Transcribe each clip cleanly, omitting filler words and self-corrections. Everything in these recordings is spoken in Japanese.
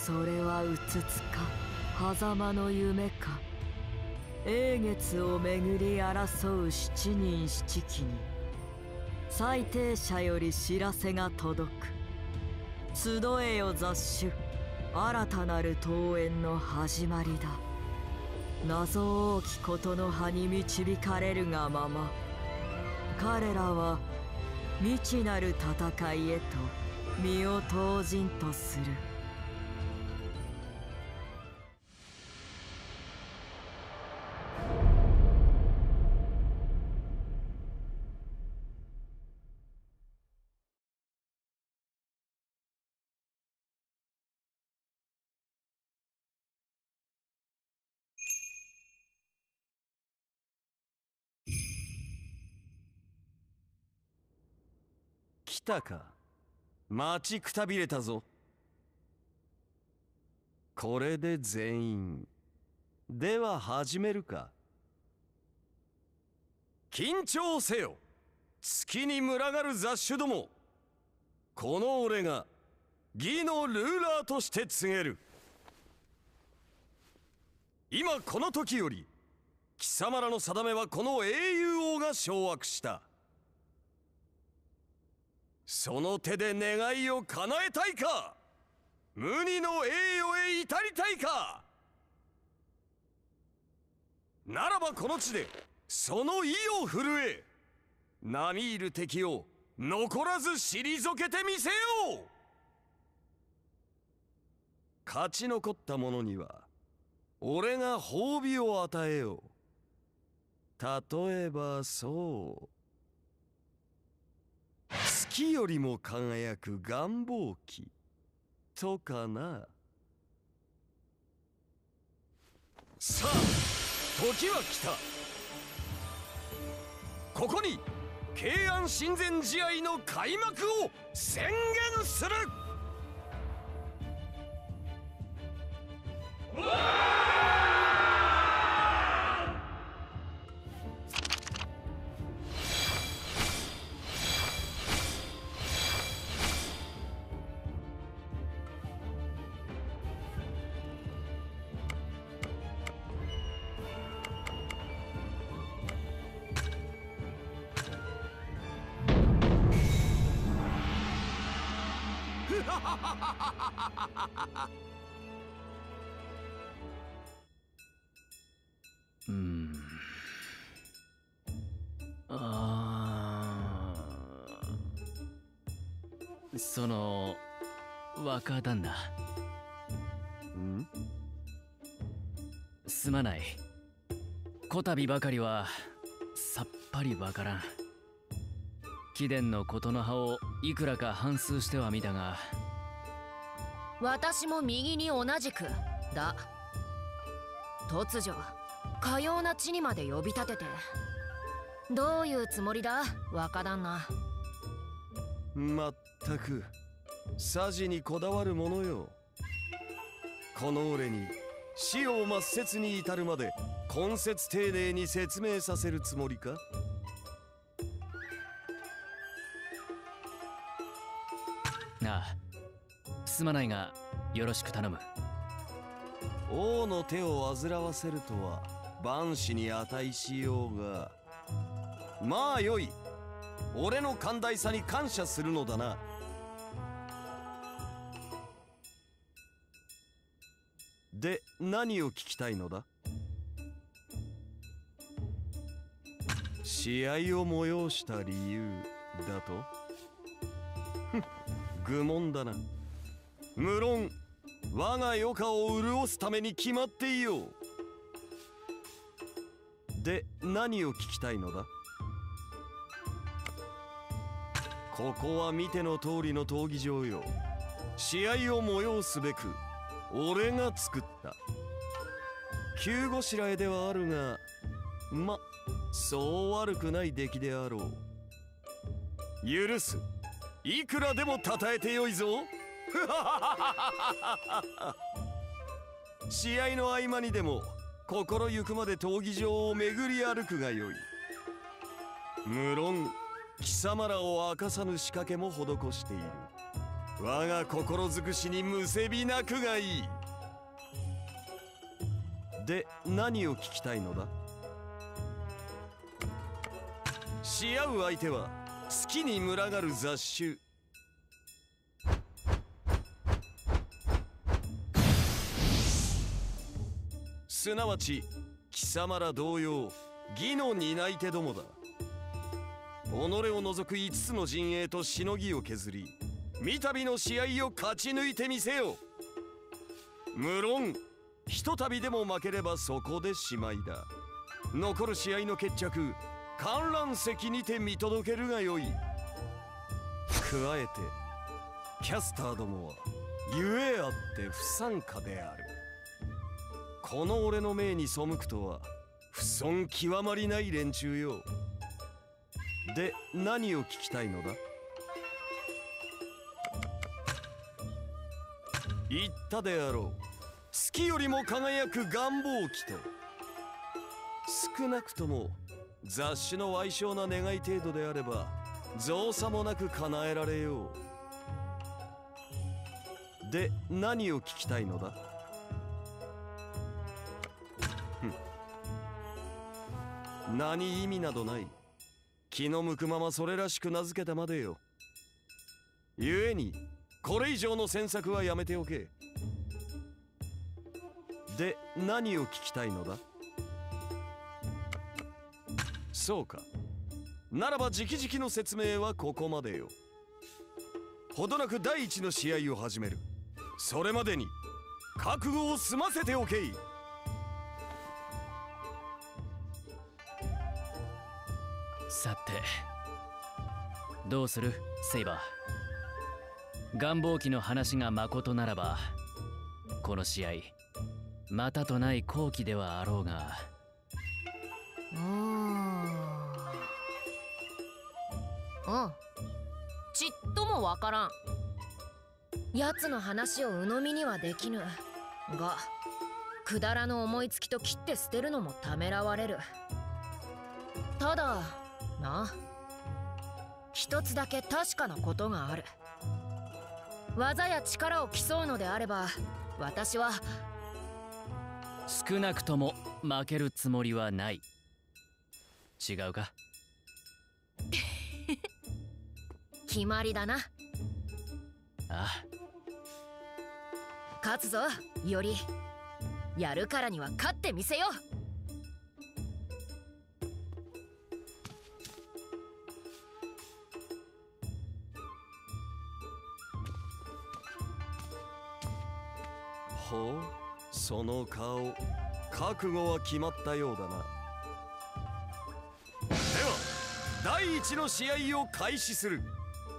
それはうつつか狭間の夢か。永月を巡り争う七人七鬼に裁定者より知らせが届く。集えよ雑種、新たなる登園の始まりだ。謎多きことの葉に導かれるがまま、彼らは未知なる戦いへと身を投じんとする。 来たか。待ちくたびれたぞ。これで全員では始めるか。緊張せよ、月に群がる雑種ども。この俺が義のルーラーとして告げる。今この時より貴様らの定めはこの英雄王が掌握した。その手で願いを叶えたいか、無二の栄誉へ至りたいか。ならばこの地でその意を震え、並みいる敵を残らず退けてみせよう。勝ち残った者には俺が褒美を与えよう。例えばそう、月よりも輝く願望旗とかな。さあ時は来た。ここに慶安親善試合の開幕を宣言する。 その若旦那、すまない。こたびばかりはさっぱりわからん。貴殿のことの葉をいくらか反芻してはみたが、 私も右に同じくだ。突如かような地にまで呼び立ててどういうつもりだ若旦那。 まったく匙にこだわるものよ。この俺に死を抹殺に至るまで根節丁寧に説明させるつもりか。 ああ、すまないがよろしく頼む。 王の手を煩わせるとは万死に値しようが、まあよい。俺の寛大さに感謝するのだな。で、何を聞きたいのだ。試合を催した理由だと。愚問だな。無論我が余暇を潤すために決まっていよう。で、何を聞きたいのだ。ここは見ての通りの闘技場よ。試合を催すべく俺が作った。急ごしらえではあるが、そう悪くない出来であろう。許す。いくらでも称えてよいぞ。試合の合間にでも心ゆくまで闘技場を巡り歩くがよい。無論貴様らを明かさぬ仕掛けも施している。 我が心尽くしにむせび泣くがいい。で、何を聞きたいのだ？し合う相手は好きに群がる雑種。すなわち貴様ら同様義の担い手どもだ。己を除く5つの陣営としのぎを削り、三度の試合を勝ち抜いてみせよ。無論ひとたびでも負ければそこでしまいだ。残る試合の決着、観覧席にて見届けるがよい。加えてキャスターどもはゆえあって不参加である。この俺の命に背くとは不遜極まりない連中よ。で、何を聞きたいのだ？言ったであろう。月よりも輝く願望機と。少なくとも雑種の矮小な願い程度であれば造作もなく叶えられよう。で、何を聞きたいのだ？何意味などない。気の向くままそれらしく名付けたまでよ。故にこれ以上の詮索はやめておけ。で、何を聞きたいのだ？そうか。ならば直々の説明はここまでよ。ほどなく第一の試合を始める。それまでに覚悟を済ませておけい。 さてどうするセイバー。願望機の話がまことならばこの試合またとない好機ではあろうが。 ちっともわからん。奴の話を鵜呑みにはできぬが、くだらぬ思いつきと切って捨てるのもためらわれる。ただな、一つだけ確かなことがある。技や力を競うのであれば私は少なくとも負けるつもりはない。違うか？ 決まりだな。 ああ、 勝つぞより。やるからには勝ってみせよう。 ほう、その顔、覚悟は決まったようだな。では第一の試合を開始する。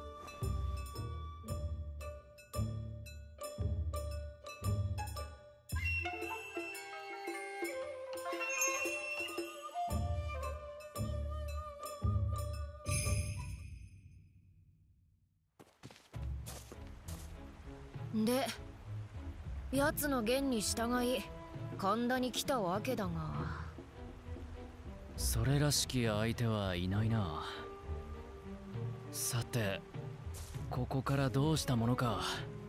で、奴の言に従い神田に来たわけだが、 それらしき相手はいないな。さてここからどうしたものか。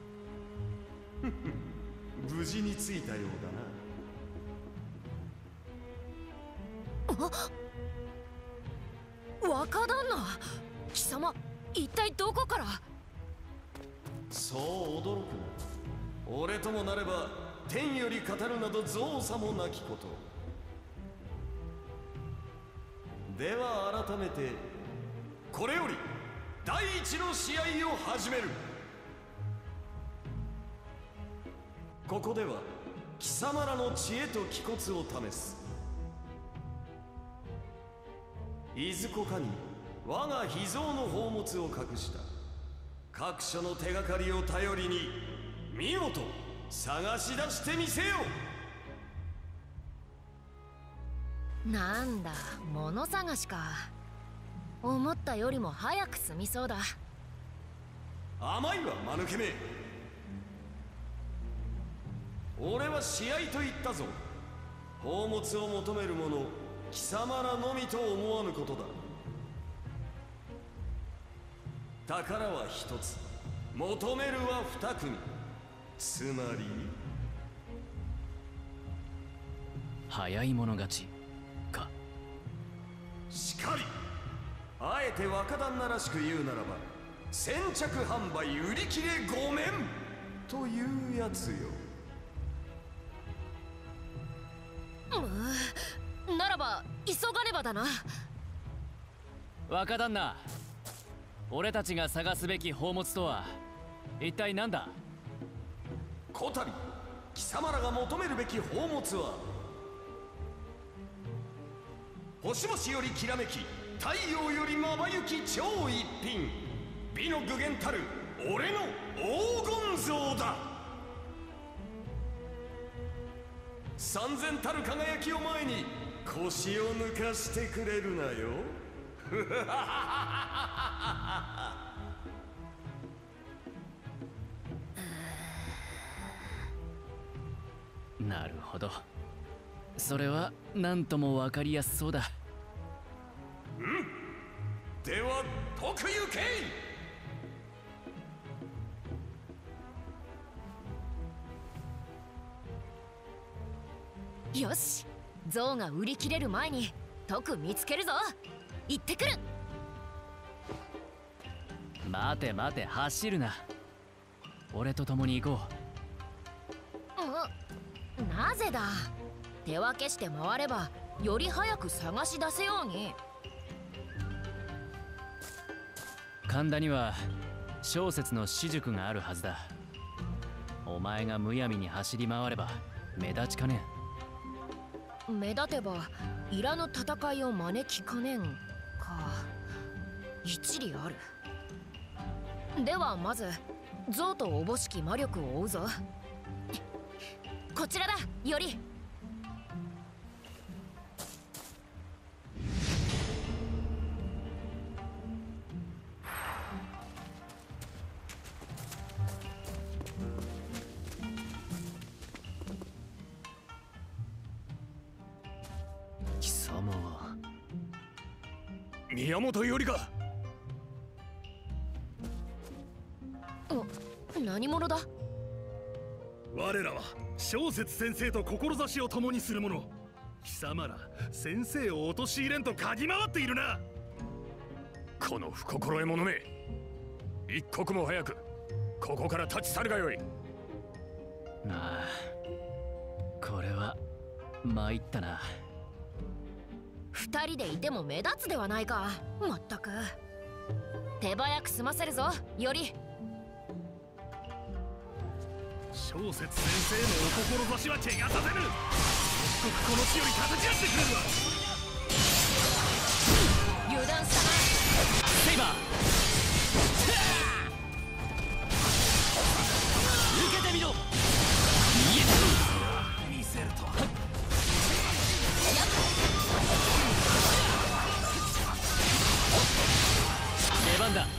無事に着いたようだな。 若旦那、貴様一体どこから？ そう驚くな。俺ともなれば天より語るなど造作もなきこと。では改めてこれより第一の試合を始める。ここでは貴様らの知恵と気骨を試す。いずこかに我が秘蔵の宝物を隠した各所の手がかりを頼りに見事探し出してみせよ。 なんだ、物探しか。思ったよりも早く済みそうだ。 甘いわ間抜けめ。俺は試合と言ったぞ。宝物を求める者貴様らのみと思わぬことだ。宝は一つ。 求めるは2組。つまり早い者勝ちか。 しかり。あえて若旦那らしく言うならば、先着販売売り切れごめんというやつよ。 ならば急がねばだな。 若旦那、俺たちが探すべき宝物とは一体何だ。 こたび貴様らが求めるべき宝物は、星々よりきらめき太陽よりまばゆき超一品、美の具現たる俺の黄金像だ。三千たる輝きを前に腰を抜かしてくれるなよ。 なるほど、それは何とも分かりやすそうだ。 では解くゆけい。よし、像が売り切れる前に徳見つけるぞ。行ってくる。 待て待て、走るな。俺と共に行こう。なぜだ。手分けして回ればより早く探し出せように。 神田には小説の私塾があるはずだ。お前がむやみに走り回れば目立ちかねん。目立てばいらぬ戦いを招きかねんか。一理ある。ではまず象とおぼしき魔力を追うぞ。こちらだ、より。 貴様は宮本よりか。 何者だ。 我らは小説先生と志を共にする者。貴様ら先生を陥れんと嗅ぎ回っているな。 この不心得者め、一刻も早くここから立ち去るがよい。 ああ、これは参ったな。 二人でいても目立つではないか。まったく。手早く済ませるぞ、より。 小説先生のお志は怪我させぬ。即刻この地より叩き出してくれるわ。 油断したな。 セイバー、受けてみろ。 見せるとは。 出番だ。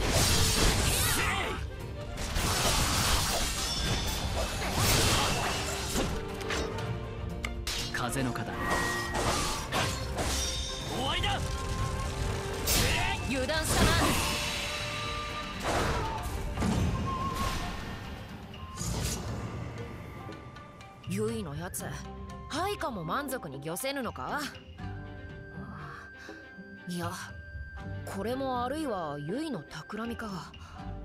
風の肩。終わりだ。 油断したな。ユイのやつ、配下も満足に漁せぬのか。いや、これもあるいはユイの企みか。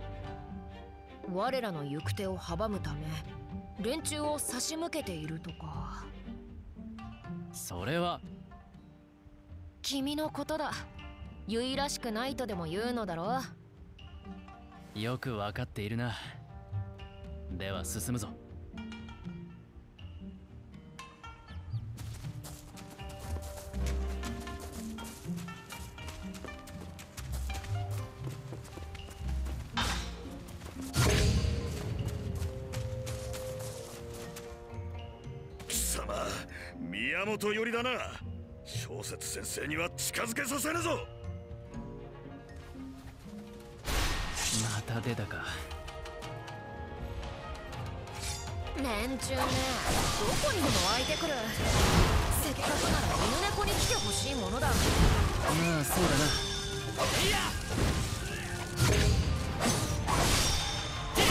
我らの行く手を阻むため連中を差し向けているとか。 それは君のことだ。ユイらしくないとでも言うのだろう。 よくわかっているな。では進むぞ。 宮本よりだな。小説先生には近づけさせぬぞ。 また出たか。 連中ね、どこにでも湧いてくる。せっかくなら犬猫に来てほしいものだ。 まあそうだな。いや、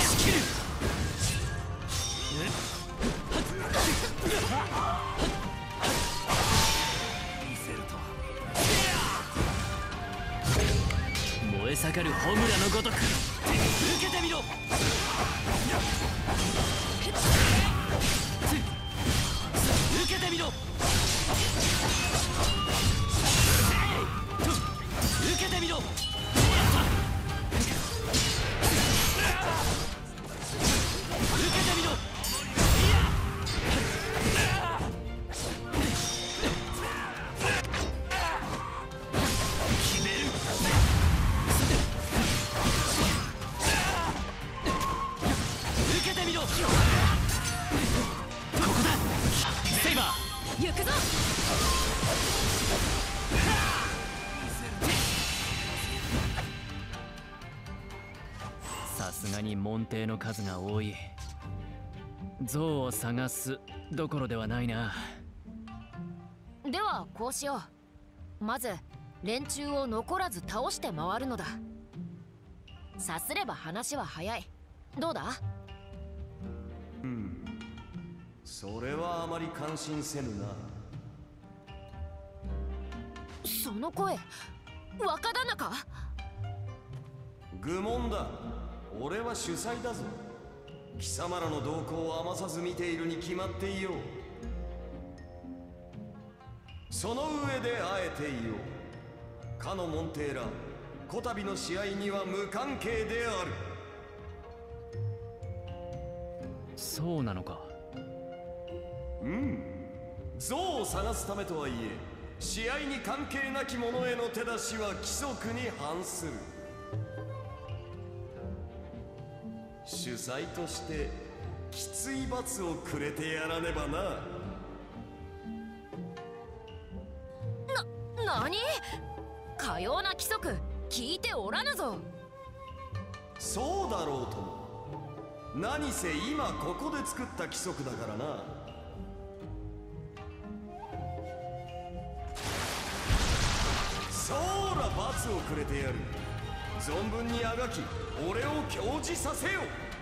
え盛るホムラのごとく受けてみろ。受けてみろ。受けてみろ。さすがに門弟の数が多い。像を探すどころではないな。 ではこうしよう。まず連中を残らず倒して回るのだ。さすれば話は早い。どうだ？ それはあまり感心せぬな。 その声、若旦那か？ 愚問だ。俺は主催だぞ。貴様らの動向を余さず見ているに決まっていよう。その上であえて言おう。かの門弟らこたびの試合には無関係である。 そうなのか。 像を探すためとはいえ、試合に関係なき者への手出しは規則に反する。主催としてきつい罰をくれてやらねばな。 何？かような規則聞いておらぬぞ。 そうだろうとも。何せ今ここで作った規則だからな。そうら罰をくれてやる。存分にあがき俺を教示させよ。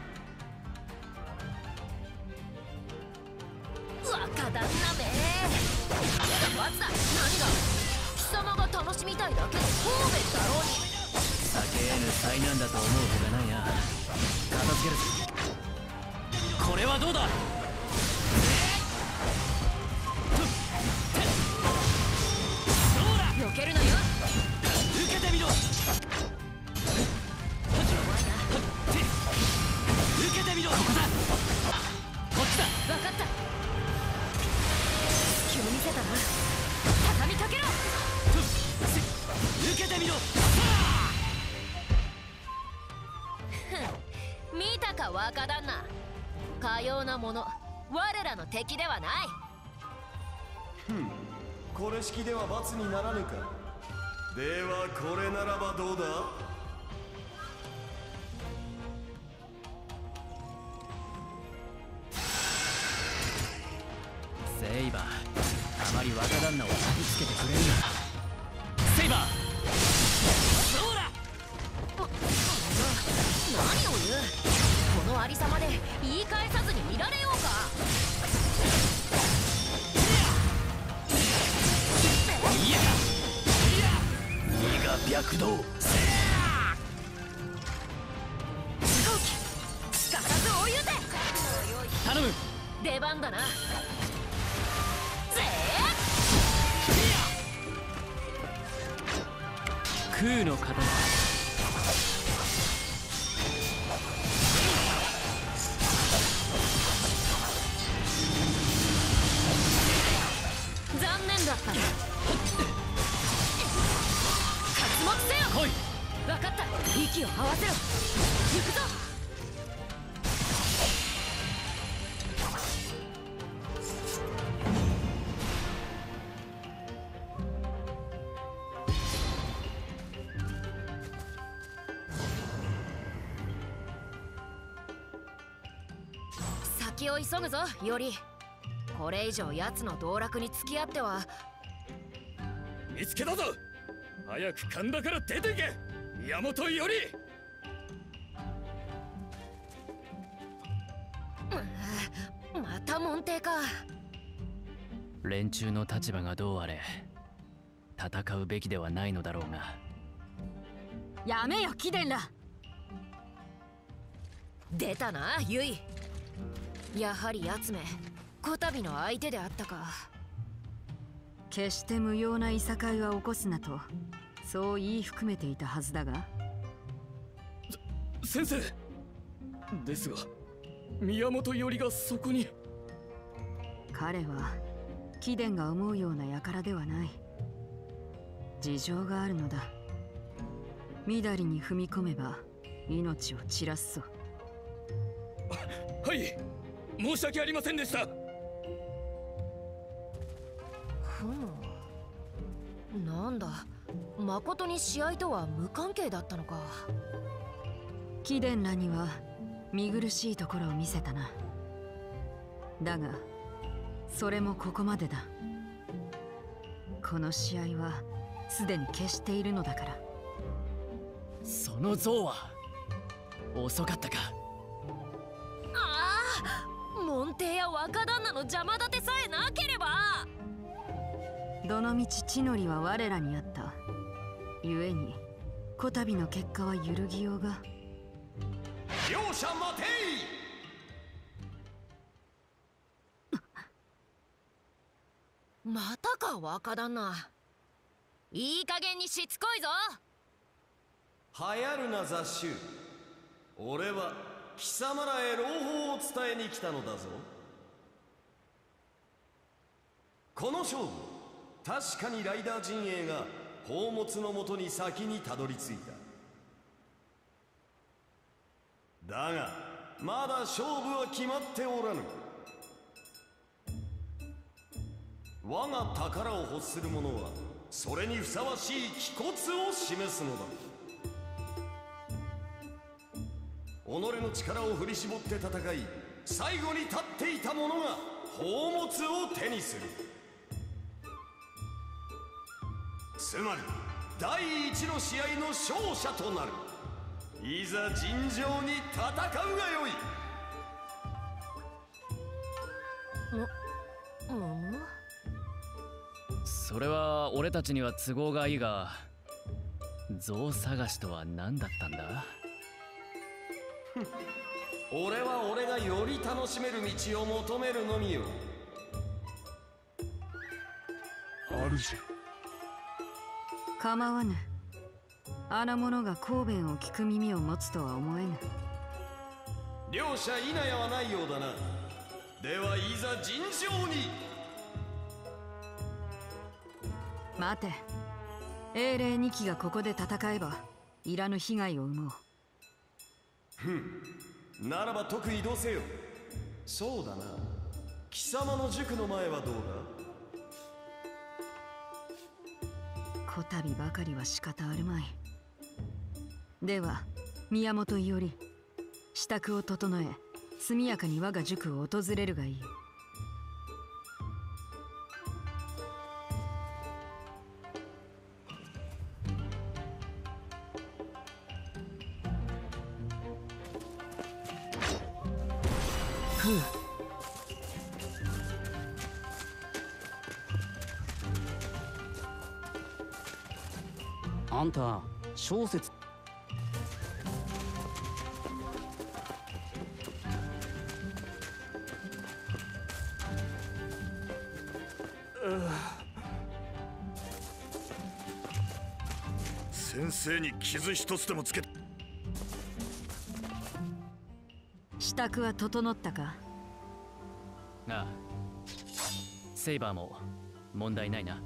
若旦那め、何が罰だ。何が貴様が楽しみたいだけの方便だろうに。 避け得ぬ災難だと思うほかないな。片付けるぞ。これはどうだ。 避けるなよ。 受けてみろ。受けてみろ。ここだ。こっちだ。 分かった。隙を見せたな。畳みかけろ。 受けてみろ。 見たか若旦那。かようなもの我らの敵ではない。 これ式では罰にならぬか。ではこれならばどうだ。 セイバー、あまり若旦那を焚きつけてくれるな。セイバー、そうだ。 何を言う。このありさまで言い返さずにいられようか。 身が白道。 すかさずおゆで。 頼む。 出番だな。ぜ空の刀。 残念だったな。活目せよ。 来い。 分かった。息を合わせろ。行くぞ。先を急ぐぞ、より。これ以上奴の道楽に付き合っては。 見つけたぞ。早く神田から出ていけ、宮本より。 また門弟か。 連中の立場がどうあれ戦うべきではないのだろうが。 やめよ貴殿ら。 出たなユイ。やはり奴めこたびの相手であったか。 決して無用ないさかいは起こすなとそう言い含めていたはずだが。 先生ですが、宮本伊織がそこに。 彼は貴殿が思うような輩ではない。事情があるのだ。緑に踏み込めば命を散らすぞ。 はい、申し訳ありませんでした。 なんだ、誠に試合とは無関係だったのか。 貴殿らには見苦しいところを見せたな。だがそれもここまでだ。この試合はすでに決しているのだから。 その像は遅かったか。 ああ、門弟や若旦那の邪魔立てさえなければ。 どのみち地の利は我らにあった。故にこたびの結果は揺るぎようが。 両者待てい。 またか若旦那。いい加減にしつこいぞ。 流行るな雑種。俺は貴様らへ朗報を伝えに来たのだぞ。この勝負、確かにライダー陣営が宝物のもとに先にたどり着いた。だがまだ勝負は決まっておらぬ。我が宝を欲する者はそれにふさわしい気骨を示すのだ。己の力を振り絞って戦い、最後に立っていた者が宝物を手にする。つまり第一の試合の勝者となる。いざ尋常に戦うがよい。 それは俺たちには都合がいいが、像探しとは何だったんだ。 俺は俺がより楽しめる道を求めるのみよ。 主。 構わぬ。あの者が神弁を聞く耳を持つとは思えぬ。 両者否やはないようだな。ではいざ尋常に。 待て。英霊2機がここで戦えばいらぬ被害を生もう。 ならば特移動せよ。そうだな、貴様の塾の前はどうだ。 こたびばかりは仕方あるまい。では宮本伊織、支度を整え速やかに我が塾を訪れるがいい。 あんた小説先生に傷一つでもつけ。 支度は整ったか。 ああ、セイバーも問題ないな。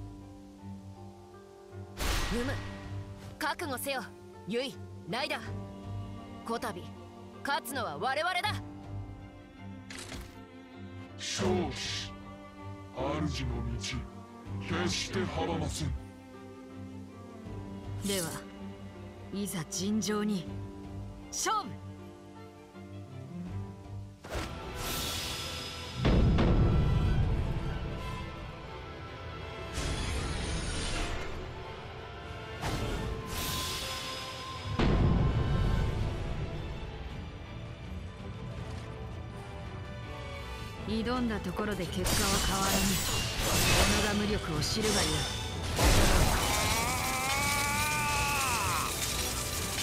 覚悟せよユイ、ライダー。こたび勝つのは我々だ。 少子主の道決して阻ません。 ではいざ尋常に勝負。挑んだところで結果は変わらぬ。己が無力を知るがよい。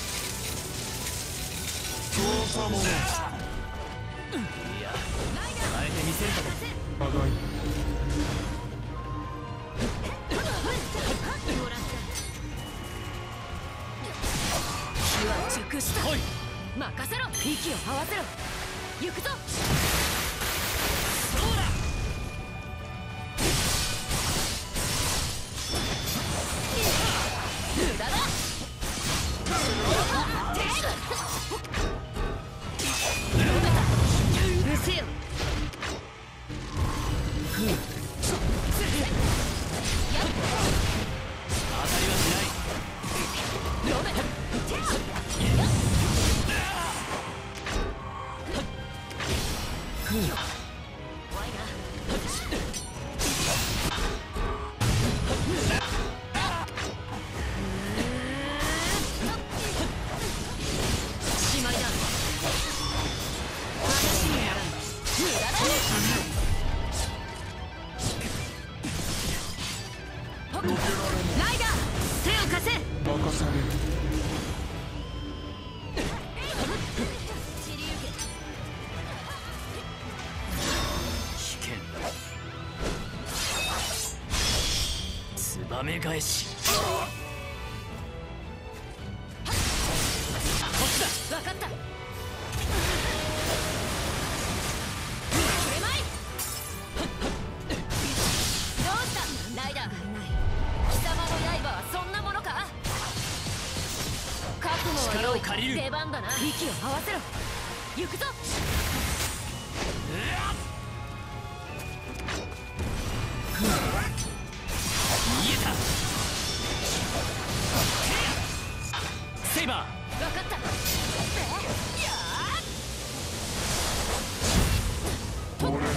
者者いや変えてみせるかも。 互い火は熟した。 来い。 任せろ。息を合わせろ。行くぞ。 そうだ。 無駄だ。うせよ。 当たりはしない。 ロメしまいだ。話にならん。無駄だね。ライダー、手を貸せ。 任される。 危険だ。ツバメ返し。 分かった。どうしたライダー。貴様の刃はそんなものか。覚悟は良い。 力を借りる。 出番だな。息を合わせろ。行くぞ。 見えた。セイバー。 分かった。 俺なら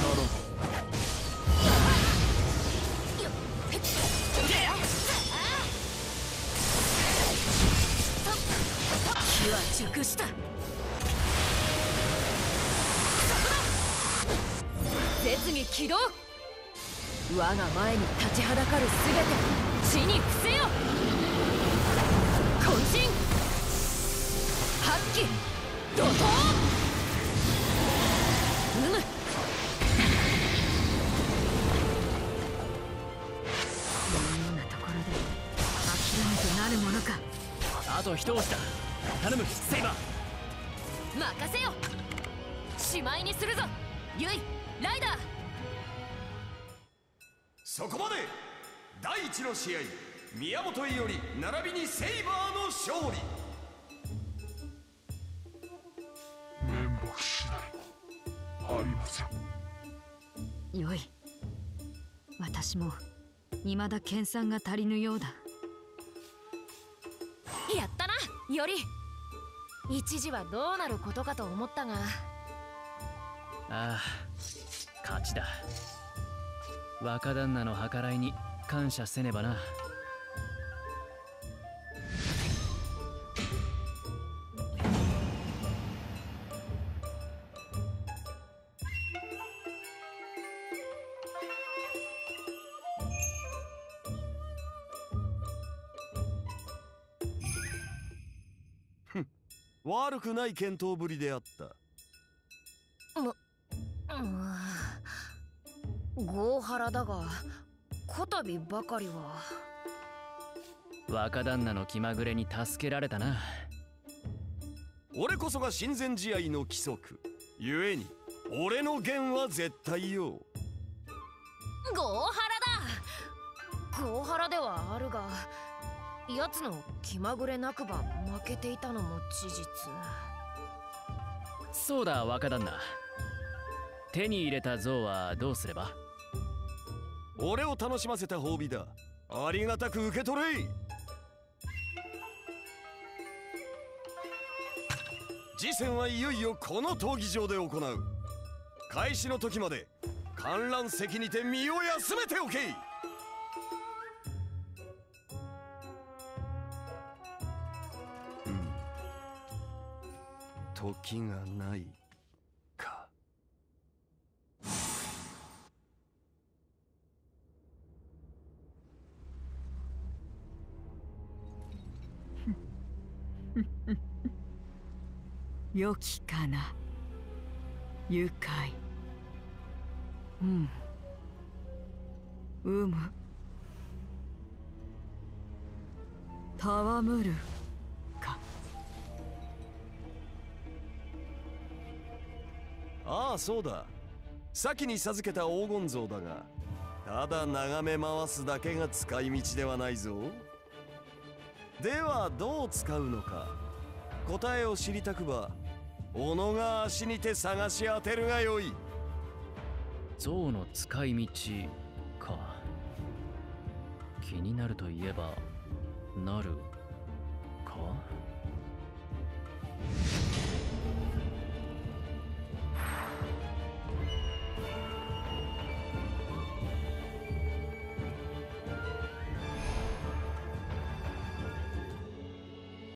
火は熟した。絶技起動。我が前に立ちはだかるすべて地に伏せよ。渾身発揮怒涛。うむ。このようなところで諦めてなるものか。 あと一押しだ。頼むセイバー。 任せよ。しまいにするぞユイライダー。 そこまで。第一の試合、宮本伊織並びにセイバーの勝利。 面目次第ありません。 よい。私も未だ研鑽が足りぬようだ。 やったなより。一時はどうなることかと思ったが。 ああ、勝ちだ。若旦那の計らいに感謝せねばな。 悪くない健闘ぶりであった。 合原だがこたびばかりは。 若旦那の気まぐれに助けられたな。 俺こそが親善試合の規則ゆえに俺の言は絶対よ。 合原だ。合原ではあるが奴の気まぐれなくば負けていたのも事実。 そうだ若旦那。手に入れた像はどうすれば。 俺を楽しませた褒美だ。ありがたく受け取れ。次戦はいよいよこの闘技場で行う。開始の時まで観覧席にて身を休めておけ。時がないか。 良きかな。愉快。む戯るか。 ああ、そうだ。先に授けた黄金像だが、ただ眺め回すだけが使い道ではないぞ。ではどう使うのか、答えを知りたくば己が足にて探し当てるがよい。 象の使い道か。気になるといえばなるか。